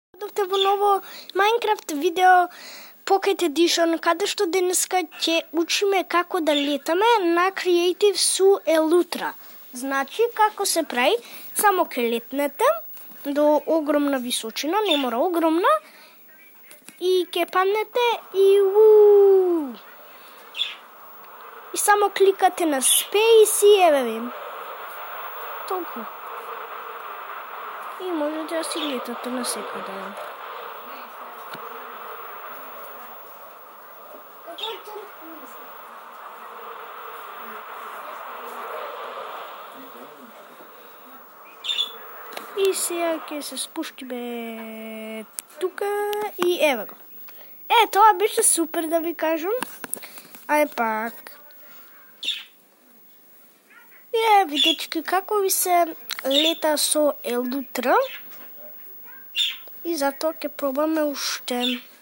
Дойдохте во ново Minecraft видео Pocket Edition, каде што денеска ќе учиме како да летаме на Creative Su Elytra. Значи, како се прави, само ќе летнете до огромна височина, не мора огромна, и ќе паднете и И само кликате на Space и еве ви. Толку. И можете да си летате на секаде. И сега ќе се спуштиме тука и еве го. Тоа беше супер да ви кажам. Ај пак. Видечки како ви се лета со Elytra. И затоа ќе пробаме уште.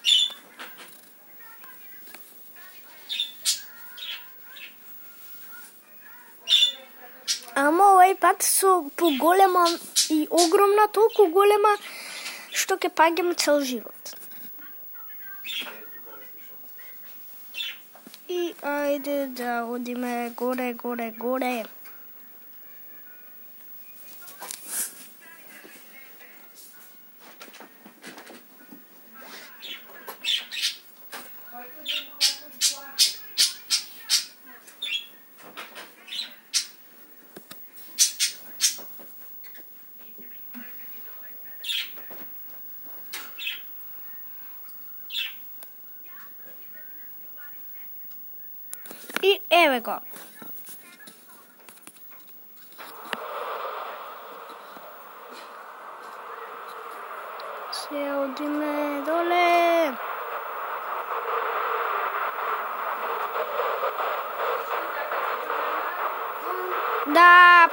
Ама овај пат со поголема и огромна, толку голема, што ќе паѓаме цел живот. И ајде да одиме горе, горе, горе. И еве го. Се одиме доле. Да.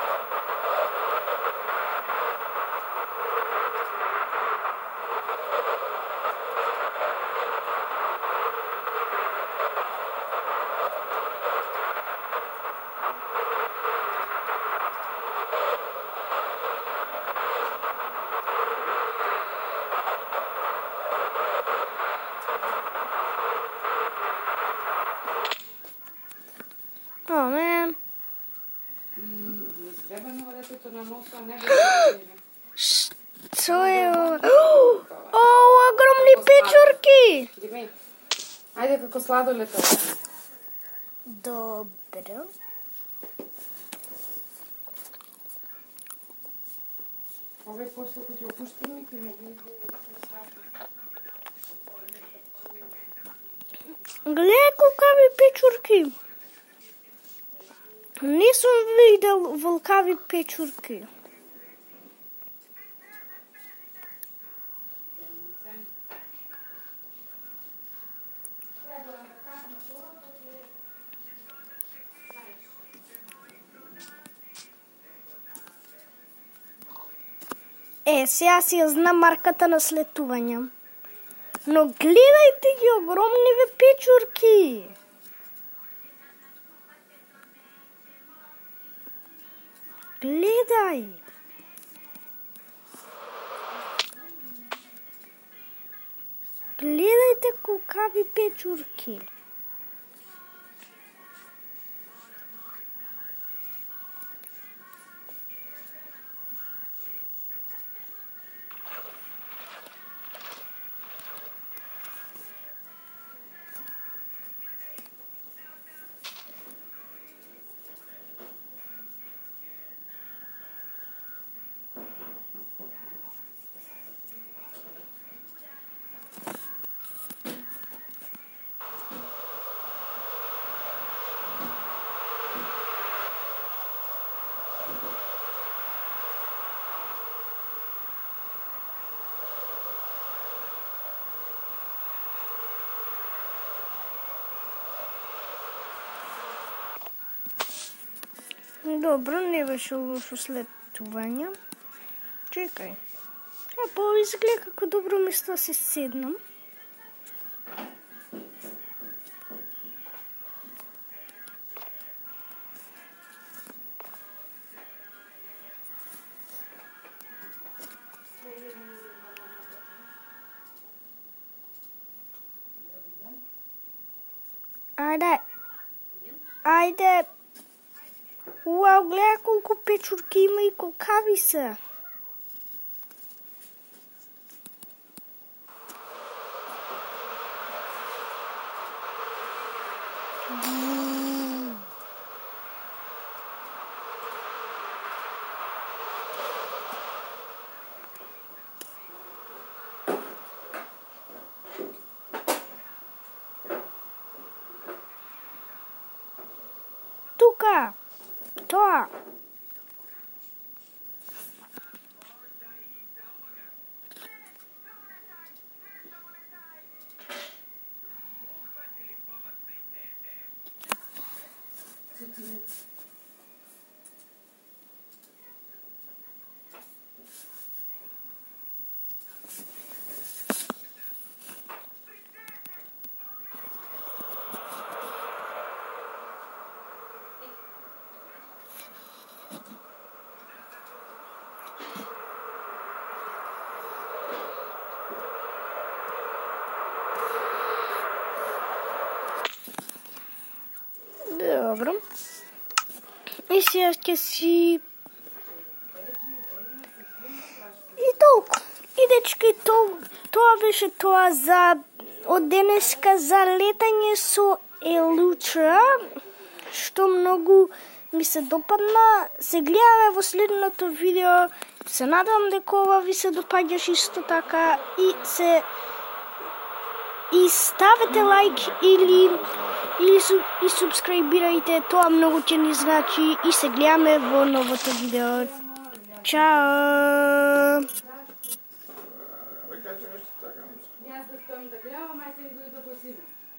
Oh man. Што е ова? Огромни печурки! Ајде како сладолед ова. Добро. Овој после кога ќе опуштиме ќе ме ги Гледај колкави печурки. Не сум видел волкави печурки. Сега си ја знам марката на слетување. Но гледајте ги огромниве печурки. Гледај. Гледајте колкави печурки. Добро, не беше лошо слетување. Чекај. Изгледа како добро место да се седнам. Ajde. Уау, гледай колко печурки има и колкави са. Тука! Това! Dobro. И сега ще си... И толкова. И дечки, това беше това за... От денеска за летање со Елутра, што многу ми се допадна. Се гледаме во следното видео. Се надам дека ова ви се допаѓаш исто така и ставете лайк или субскрайбирајте, тоа многу ќе ни значи и се гледаме во новото видео. Чао! Јас да стојам да гледам,